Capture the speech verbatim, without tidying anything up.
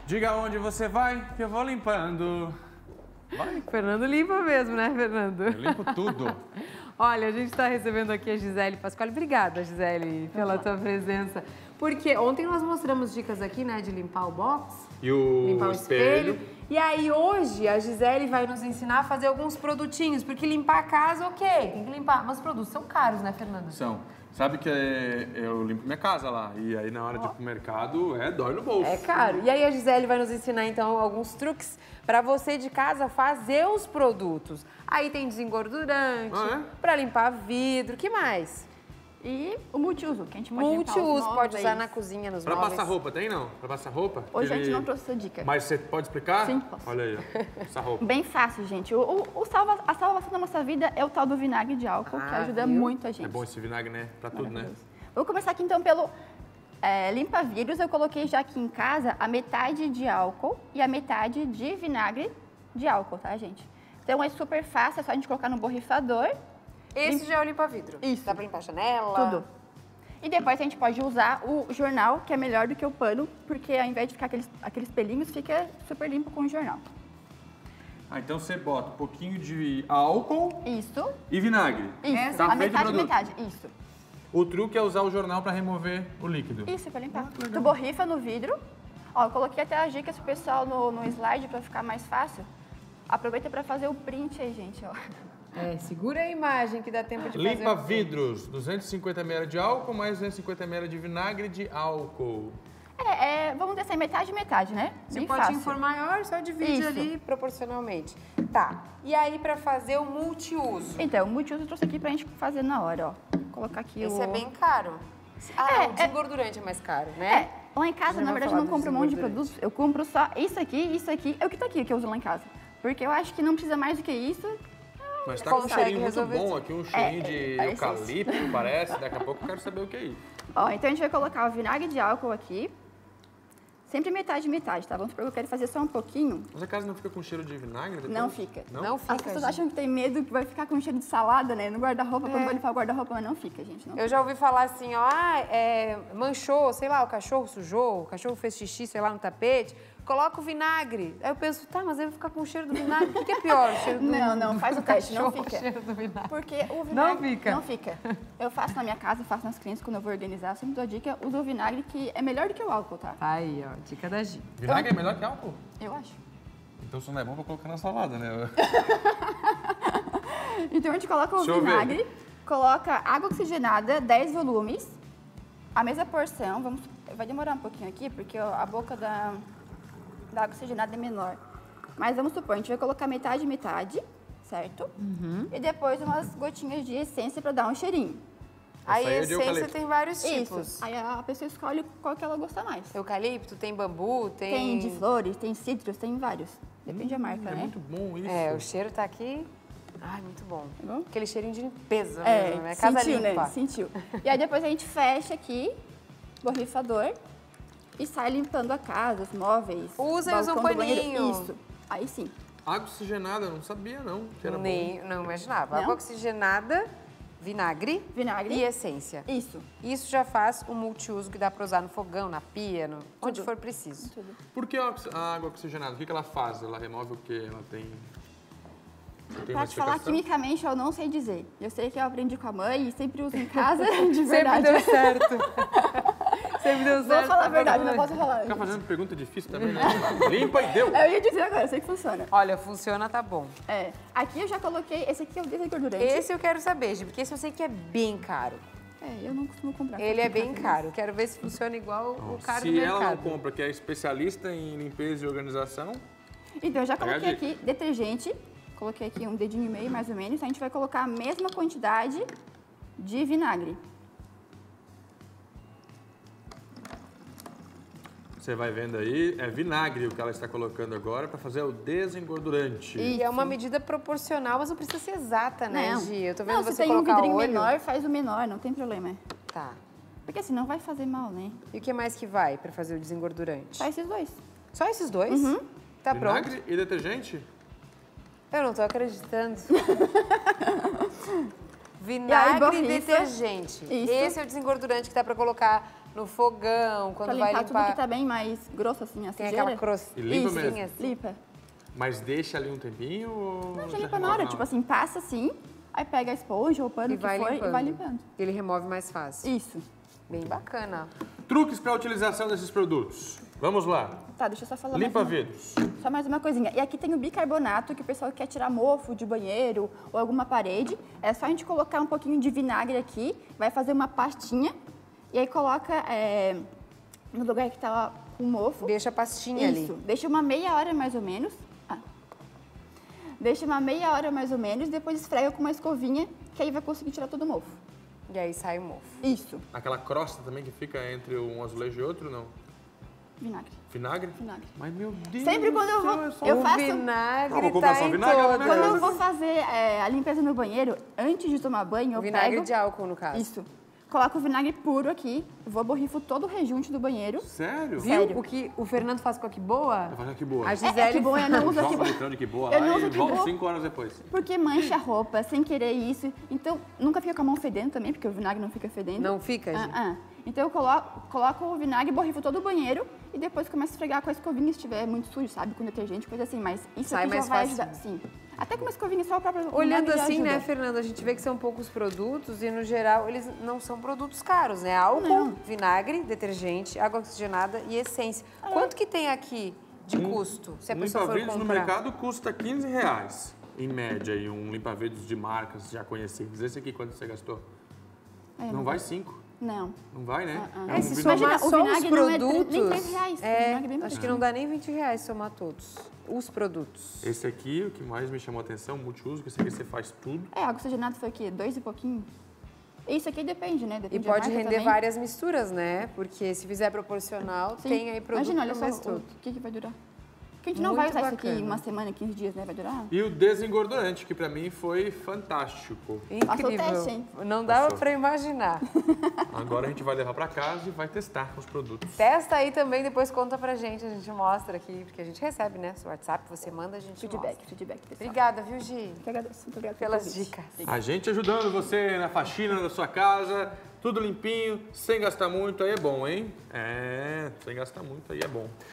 Diga onde você vai, que eu vou limpando. Vai. Fernando limpa mesmo, né, Fernando? Eu limpo tudo. Olha, a gente está recebendo aqui a Gisele Pasquale. Obrigada, Gisele, pela tua presença. Porque ontem nós mostramos dicas aqui, né, de limpar o box. E o, limpar o espelho. espelho. E aí hoje a Gisele vai nos ensinar a fazer alguns produtinhos, porque limpar a casa, ok, tem que limpar. Mas os produtos são caros, né, Fernando? São. Sabe que eu limpo minha casa lá, e aí na hora de ir pro mercado, é, dói no bolso. É caro. E aí a Gisele vai nos ensinar, então, alguns truques para você de casa fazer os produtos. Aí tem desengordurante, ah, é? para limpar vidro, que mais? E o multiuso, que a gente pode limpar os Multiuso, pode móveis. usar na cozinha, nos Pra móveis. passar roupa, tem não? Pra passar roupa? Hoje a Ele- gente não trouxe essa dica. Mas você pode explicar? Sim, posso. Olha aí, ó. Passar roupa. Bem fácil, gente. O, o, o salva, a salvação da nossa vida é o tal do vinagre de álcool, que Ah, ajuda viu? muito a gente. É bom esse vinagre, né? Pra tudo, né? Maravilhoso. Vou começar aqui então pelo é, limpa-vidros. Eu coloquei já aqui em casa a metade de álcool e a metade de vinagre de álcool, tá, gente? Então é super fácil, é só a gente colocar no borrifador. Esse já é o limpa-vidro. Isso. Dá pra limpar a janela? Tudo. E depois a gente pode usar o jornal, que é melhor do que o pano, porque ao invés de ficar aqueles, aqueles pelinhos, fica super limpo com o jornal. Ah, então você bota um pouquinho de álcool Isso. e vinagre. Isso. Tá a feito o metade, produto. metade. Isso. O truque é usar o jornal pra remover o líquido. Isso, pra limpar. Tu borrifa no vidro. Ó, eu coloquei até as dicas pro pessoal no, no slide pra ficar mais fácil. Aproveita pra fazer o print aí, gente, ó. É, segura a imagem que dá tempo de fazer. Limpa o- vidros, duzentos e cinquenta mililitros de álcool mais duzentos e cinquenta mililitros de vinagre de álcool. É, é, vamos dizer assim, metade, metade, né? Se Bem o potinho fácil. for maior, só divide Isso. ali proporcionalmente. Tá. E aí, pra fazer o multiuso? Então, o multiuso eu trouxe aqui pra gente fazer na hora, ó. Vou colocar aqui Esse o... é bem caro. Ah, É, o desengordurante é mais caro, É, né? lá em casa, Já na vou verdade, falar eu não do compro um monte de desengordurante. produtos. Eu compro só isso aqui, isso aqui. É o que tá aqui, que eu uso lá em casa. Porque eu acho que não precisa mais do que isso. Mas tá com um Consegue cheirinho muito resolver bom tudo. aqui, um cheirinho É, de parece eucalipto, parece. Daqui a pouco eu quero saber o que é isso. Ó, então a gente vai colocar o vinagre de álcool aqui. Sempre metade, metade, tá? Vamos supor que eu quero fazer só um pouquinho. Mas a casa não fica com cheiro de vinagre depois? Não fica. Não? Não fica, As pessoas gente. acham que tem medo que vai ficar com cheiro de salada, né? No guarda-roupa, quando vai limpar o guarda-roupa, mas não fica, gente. Não. Eu já ouvi falar assim, ó, ah, é, manchou, sei lá, o cachorro sujou, o cachorro fez xixi, sei lá, no tapete, coloca o vinagre. Aí eu penso, tá, mas aí eu vou ficar com o cheiro do vinagre. O que, que é pior? O cheiro do Não, não, do faz o teste, não cachorro, fica. o cheiro do vinagre. Porque o vinagre fica? Não fica. Eu faço na minha casa, faço nas clientes quando eu vou organizar. Sempre dou a dica, usa o vinagre que é melhor do que o álcool, tá? Aí, ó, dica da Gi. Vinagre é melhor que álcool? Eu acho. Então isso não é bom pra colocar na salada, né? Então a gente coloca o Deixa eu ver. vinagre, coloca água oxigenada, dez volumes, a mesma porção. Vamos, vai demorar um pouquinho aqui, porque ó, a boca da, da água oxigenada é menor. Mas vamos supor, a gente vai colocar metade, metade, certo? E depois umas gotinhas de essência para dar um cheirinho. Aí Essa aí a é de essência eucalipto. tem vários tipos. Isso. Aí a pessoa escolhe qual que ela gosta mais. Eucalipto, tem bambu, tem... Tem de flores, tem cítrus, tem vários. Depende da marca, É né? muito bom isso. É, o cheiro tá aqui... Ai, muito bom. Tá bom? Aquele cheirinho de limpeza É, mesmo, né? Casa sentiu, limpa. né? Sentiu. E aí depois a gente fecha aqui, borrifador, e sai limpando a casa, os móveis. Usa e usa um balcão do banheiro. paninho. Isso. Aí sim. Água oxigenada, eu não sabia não que era bom. Nem, não imaginava. Não? Água oxigenada, vinagre, Vinagre. e essência. Isso. Isso já faz o multiuso que dá para usar no fogão, na pia, no, onde Tudo. for preciso. Tudo. Por que a oxi- a água oxigenada? O que que ela faz? Ela remove o quê? Ela tem... Você tem uma Pra te falar explicação? quimicamente, eu não sei dizer. Eu sei que eu aprendi com a mãe e sempre uso em casa, de verdade. Sempre deu certo. Sempre deu certo. Vou falar a verdade, não posso falar. Fica fazendo pergunta difícil também, né? Limpa e deu! Eu ia dizer agora, eu sei que funciona. Olha, funciona, tá bom. É. Aqui eu já coloquei, esse aqui é o desengordurante. Esse eu quero saber, Gi, porque esse eu sei que é bem caro. É, eu não costumo comprar. Ele é Aqui em bem casa, caro. Quero ver se funciona igual o caro do Se ela não mercado. compra, que é especialista em limpeza e organização, Então, eu já Pega a coloquei dica. aqui detergente, coloquei aqui um dedinho e meio, mais ou menos. A gente vai colocar a mesma quantidade de vinagre. você vai vendo aí, é vinagre o que ela está colocando agora para fazer o desengordurante. E é uma medida proporcional, mas não precisa ser exata, né, Não. Gi? Eu tô vendo Não, você se tem um colocar vidrinho olho. menor, faz o menor, não tem problema. Tá. Porque assim, não vai fazer mal, né? E o que mais que vai para fazer o desengordurante? Só esses dois. Só esses dois? Uhum. Tá Vinagre pronto? e detergente? Eu não tô acreditando. E aí, Vinagre e borrifa. detergente. Isso. Esse é o desengordurante que dá pra colocar no fogão, quando Pra vai limpar limpar. tudo que tá bem mais grosso, assim, a Tem sujeira. aquela crostinha. E limpa Isso, mesmo? assim. limpa. Mas deixa ali um tempinho ou... Não, já já limpa na remove hora, tipo assim, passa assim, aí pega a esponja ou o pano E que vai for limpando. e vai limpando. Ele remove mais fácil. Isso. Bem bacana. Truques para a utilização desses produtos. Vamos lá. Tá, deixa eu só falar Limpa mais uma, vidros. só mais uma coisinha. E aqui tem o bicarbonato, que o pessoal quer tirar mofo de banheiro ou alguma parede. É só a gente colocar um pouquinho de vinagre aqui, vai fazer uma pastinha, e aí coloca é, no lugar que tá com mofo. Deixa a pastinha Isso, ali. deixa uma meia hora mais ou menos. Ah. Deixa uma meia hora mais ou menos, depois esfrega com uma escovinha, que aí vai conseguir tirar todo o mofo. E aí sai o mofo. Isso, Aquela crosta também que fica entre um azulejo e outro, não? vinagre, Vinagre? vinagre. Mas, meu Deus Sempre do quando eu céu, vou- é só- eu o faço- vinagre Não, vou comprar tá só em vinagre na todas. minha Quando casa. eu vou fazer é, a limpeza no banheiro, antes de tomar banho, eu Vinagre pego... de álcool, no caso. Isso. Coloco o vinagre puro aqui, vou borrifo todo o rejunte do banheiro. Sério? Viu Sério. o que o Fernando faz com a que boa? Vai fazer que boa. A É, Gisele é que boa, eu não uso aqui Joga um boa. litrão de que boa Eu lá não uso e que volta boa. cinco horas depois. Porque mancha a roupa, sem querer isso. Então, nunca fica com a mão fedendo também, porque o vinagre não fica fedendo. Não fica, gente? Ah, ah. Então, eu coloco, coloco o vinagre, borrifo todo o banheiro e depois começo a esfregar com a escovinha se estiver muito sujo, sabe? Com detergente, coisa assim. Mas isso Sai aqui mais já vai fácil. ajudar. Sim. Até com uma escovinha só o próprio Olhando vinagre já assim, né, ajuda. Fernanda, a gente vê que são poucos produtos e, no geral, eles não são produtos caros, né? Álcool, Não. vinagre, detergente, água oxigenada e essência. Quanto que tem aqui de custo, se a Um pessoa for limpa-vidros no comprar? mercado custa quinze reais, em média, e um limpa-vidros de marcas já conhecidas. Esse aqui, quanto você gastou? É, Não vai cinco. Não. Não vai, né? Ah, ah. É um É, se vidro- somar Imagina, o só os vinagre não é trinta- produtos... nem três reais, o é, vinagre é bem acho que baratinho. não dá nem vinte reais somar todos. Os produtos. Esse aqui, o que mais me chamou a atenção, multiuso, que esse aqui você faz tudo. É, água oxigenada foi o quê? Dois e pouquinho? Isso aqui depende, né? E Depende da pode marca render também. várias misturas, né? Porque se fizer proporcional, Sim. tem aí produto Imagina, olha pra só mais o, tudo. o que, que vai durar. Porque a gente não Muito vai usar isso aqui bacana. uma semana, quinze dias, né? Vai durar? E o desengordurante, que pra mim foi fantástico. Passou o Incrível. teste, hein? Não dava Passou. pra imaginar. Agora a gente vai levar pra casa e vai testar os produtos. Testa aí também, depois conta pra gente, a gente mostra aqui, porque a gente recebe, né? Seu WhatsApp, você manda, a gente Feedback, mostra. feedback, pessoal. Obrigada, viu, Gi? Eu que agradeço. Muito obrigada pelo Pelas convite. dicas. A gente ajudando você na faxina da sua casa, tudo limpinho, sem gastar muito, aí é bom, hein? É, sem gastar muito, aí é bom.